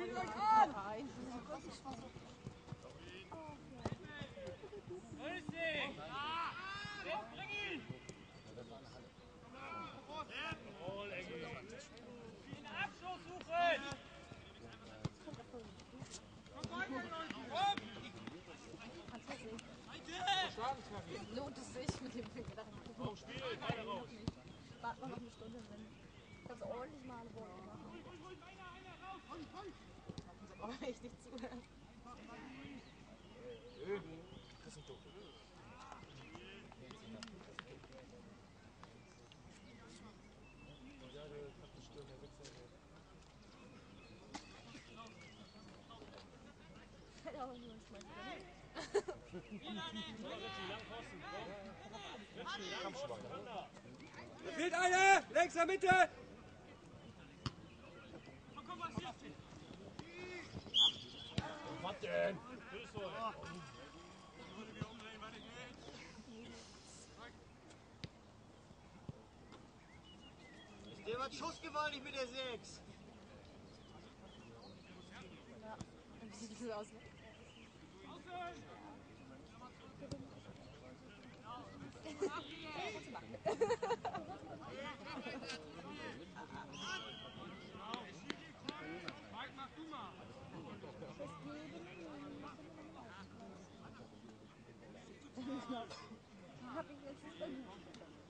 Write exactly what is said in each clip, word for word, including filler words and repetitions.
Lohnt es sich mit dem Finger? Oh, Spiel, keine raus. Warte noch eine Stunde, dann kannst du ordentlich mal eine Bohne machen. Ich muss aber richtig zuhören. Das ist doof. Ja, der hat eine Stunde, der Wechsel. Ja, aber nur ein Schmeiß. Da fehlt einer! Längs in der Mitte! Was denn? Der hat schussgewaltig mit der sechs. Ja, wie sieht das aus? Hab ich letztes Mal gut.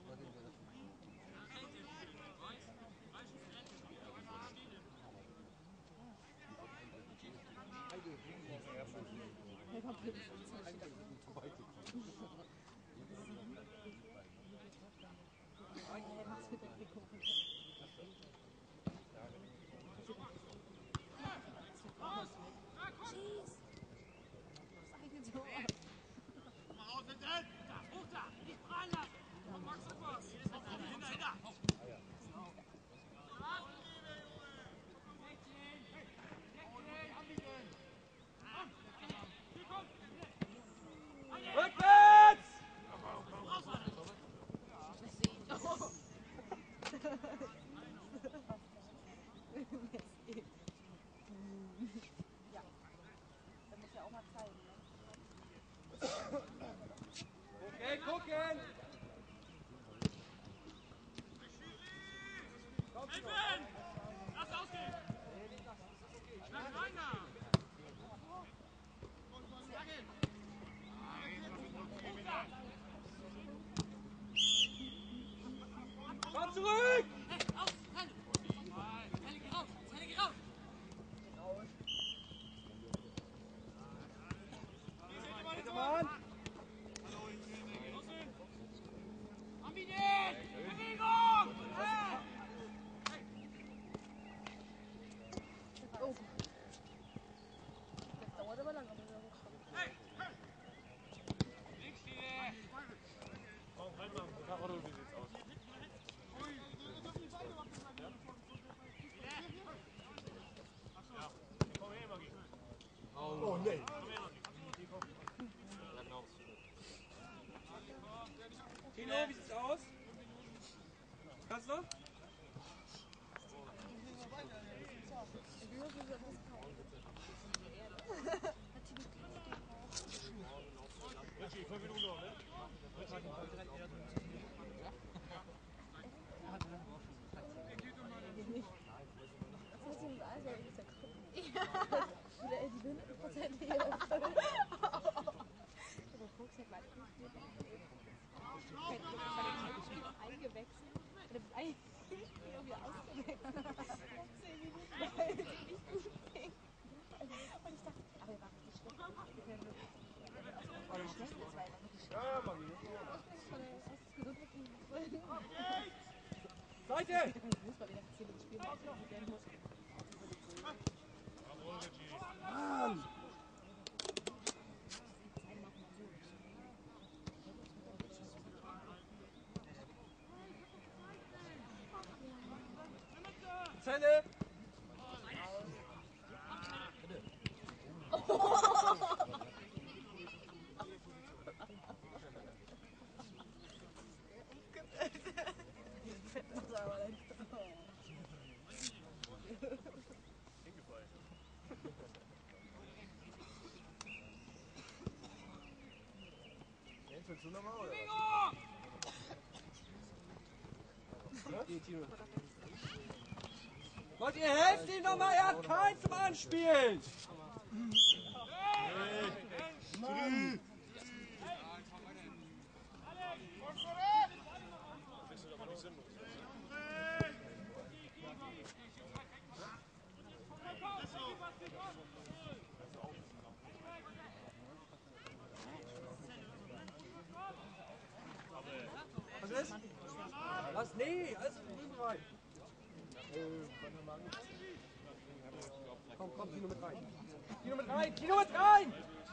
Okay, gucken! Helfen! Lass ausgehen! Schlag rein da! Komm zurück! Hey, auf! Zelle! Zelle, geh raus! Zelle, geh raus! Bitte, Mann! Bewegung! Hey! Oh. Das dauert aber lange, bis er hochkommt. Hey! Links stehen! Komm, reinmachen. Ja, Otto, wie sieht's aus? Ja. Komm her, Maggie. Oh, nee. Komm her, Maggie. Ja, genau. Tino, wie sieht's aus? Kannst du noch? Richie, fünf Minuten noch, ne? Ja, die hundert Prozent hier. Aber Fuchs hat mal eingewechselt. Oder eigentlich wieder ausgewechselt. zehn Minuten, weil es nicht gut ging. Und ich dachte, aber er war richtig schlecht. Aber wie schlecht das war, er war wirklich schlecht. Ja, ja, Maggie. Hast du es gesund? Seite! Ich muss mal wieder zehn Minuten spielen. Mann! Zelle! Willst du nochmal, oder? Gott, ihr helft ihm nochmal, er hat keinen zum Anspielen! Mann! Was ist? Was? Nee, alles drüben rein. Komm, komm, Tino mit rein. Tino mit rein, Tino mit rein!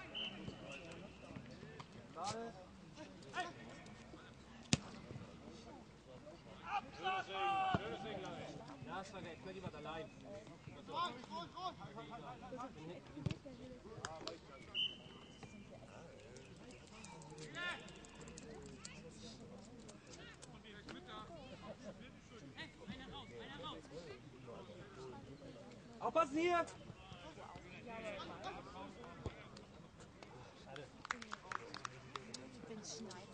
Gerade. Ja, ist verreckt, ich lieber allein. Aufpassen hier! Wenn es schneit,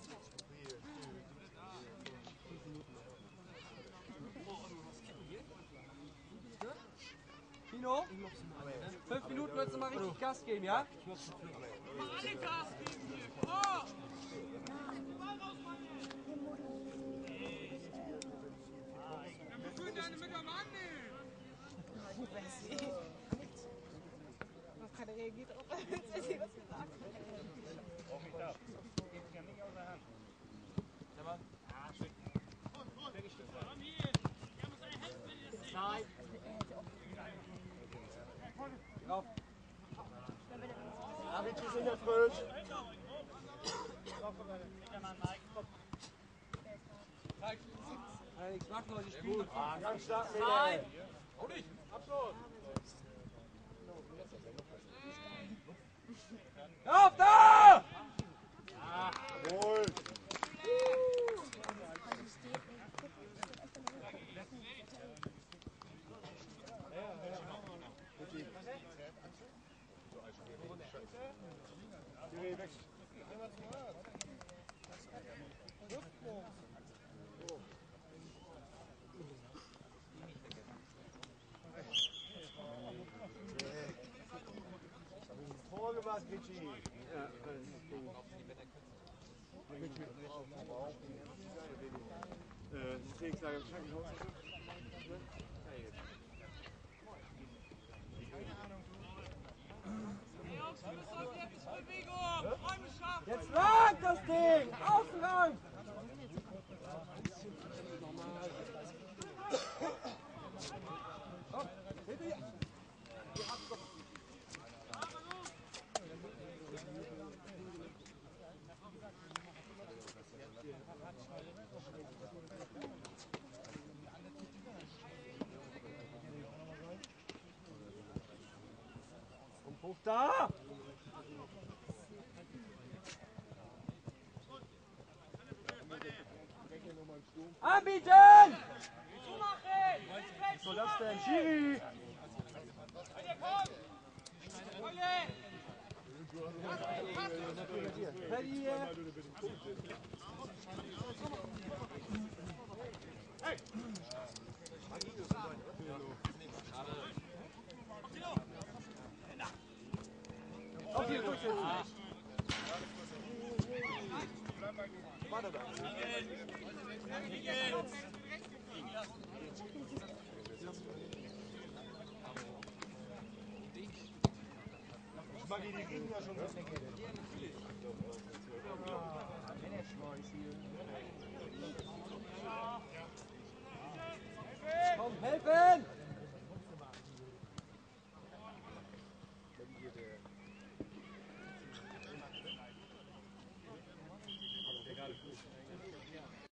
Tino, fünf Minuten willst du mal richtig Gas geben, ja? Mach alle Gas geben hier! Oh! Wir fühlen deine mit am Annehmen! noch keiner reagiert darauf, als wenn sie was gesagt hat. Auch nicht da. Geht ja nicht aus der Hand. Ja, Mann. Ah, schick. Komm hier! Der muss euch helfen, wenn ihr das seht! Nein. Drauf. David, wir sind jetzt frisch. Kann ja nichts machen, Leute, spielen. Ah, ganz stark, Nein. Mädel. Auch nicht. Abschluss. Auf da! Jawohl. Vorgemacht, Richie. Ja, Äh, Trainingslager im Krankenhaus. jetzt lang das Ding! Außen lang! Komm, hinter dir! Komm hoch da! Anbieten! Was soll das denn? Schiri! Paddy hier! Auf hier, durchsetzen! Warte da! Maggi, die kriegen ja schon was. Management hier.